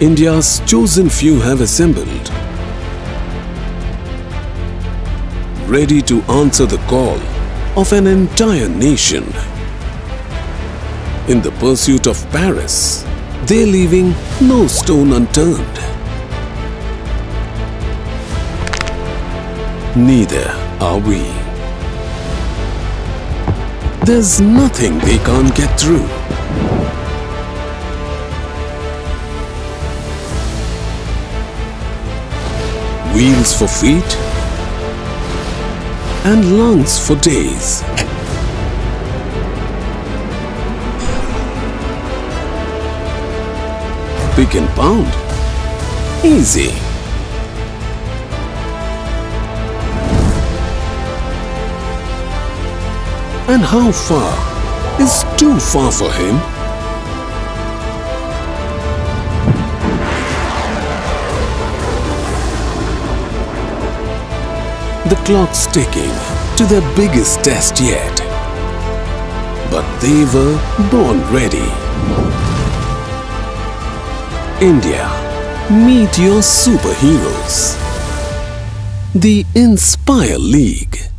India's chosen few have assembled, ready to answer the call of an entire nation. In the pursuit of Paris, they're leaving no stone unturned. Neither are we. There's nothing they can't get through. Wheels for feet and lungs for days. Pick and pound? Easy. And how far is too far for him? The clock's ticking to their biggest test yet. But they were born ready. India, meet your superheroes. The Inspire League.